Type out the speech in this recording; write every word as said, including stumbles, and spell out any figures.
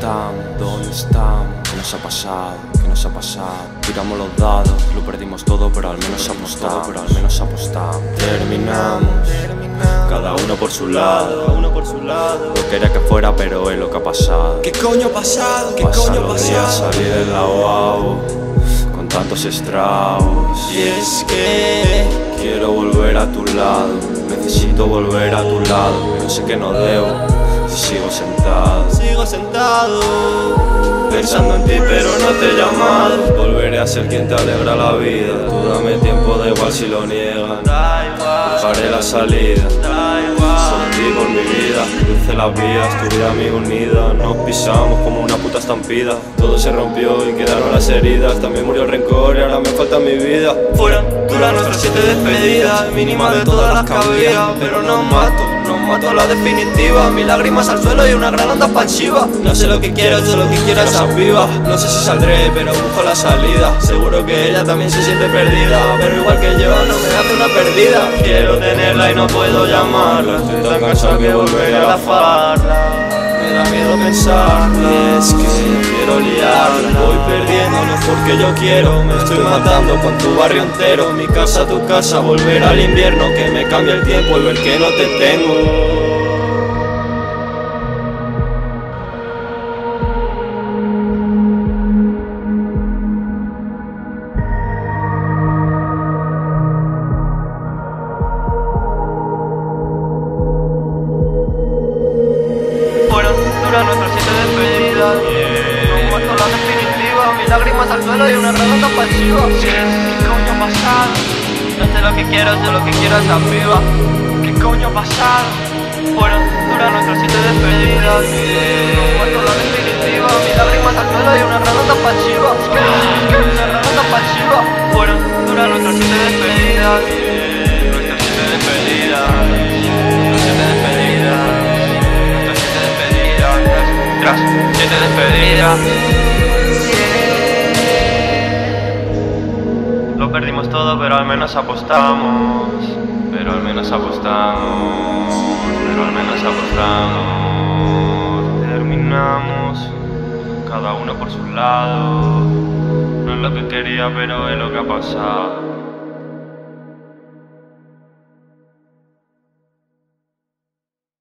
estamos? ¿Dónde estamos? ¿Qué nos ha pasado? ¿Qué nos ha pasado? Tiramos los dados, lo perdimos todo, pero al menos apostamos, pero al menos apostamos. Terminamos, cada uno por su lado, uno por su lado. No quería que fuera, pero es lo que ha pasado. ¿Qué coño ha pasado? ¿Qué Pasan coño ha los días, pasado? salir en la U A U con tantos estragos. Y es que quiero volver a tu lado, necesito volver a tu lado, pero sé que no debo si sigo sentado. sigo sentado Pensando en ti pero no te he llamado. Volveré a ser quien te alegra la vida. Tú dame tiempo, da igual si lo niegan. Da igual, Buscaré la salida. da igual. Solo en ti por mi vida. Cruce las vías, tu vida mi unida. Nos pisamos como una puta estampida. Todo se rompió y quedaron las heridas. También murió el rencor y ahora me falta mi vida. Fueron duras nuestras siete despedidas, mínima de todas las que había, pero nos mato, nos mato a la definitiva. Mis lágrimas al suelo y una gran onda expansiva. No sé lo que quiero, yo lo que quiero es estar viva. No sé si saldré, pero busco la salida. Seguro que ella también se siente perdida, pero igual que yo no me hace una perdida. Quiero tenerla y no puedo llamarla. Estoy tan cansado que volveré a la farla. Me da miedo pensar, y es que quiero liarla. Voy perdiendo, no es porque yo quiero. Me estoy matando con tu barrio entero. Mi casa, tu casa, volver al invierno. Que me cambia el tiempo y ver que no te tengo. Duran nuestras siete despedidas, no muerto la definitiva. Mis lágrimas al suelo y una gran onda pasiva. ¿Qué coño ha pasado? No sé lo que quiero, sé lo que quiero es estar viva. ¿Qué coño ha pasado? Fueron duras nuestras siete despedidas, no muerto la definitiva. Mis lágrimas al suelo y una gran onda pasiva. Una gran onda pasiva. Fueron duras nuestras siete despedidas, nuestras siete despedidas, nuestras siete despedidas. Siete despedidas. Lo perdimos todo, pero al menos apostamos. Pero al menos apostamos. Pero al menos apostamos. Terminamos, cada uno por su lado. No es lo que quería, pero es lo que ha pasado.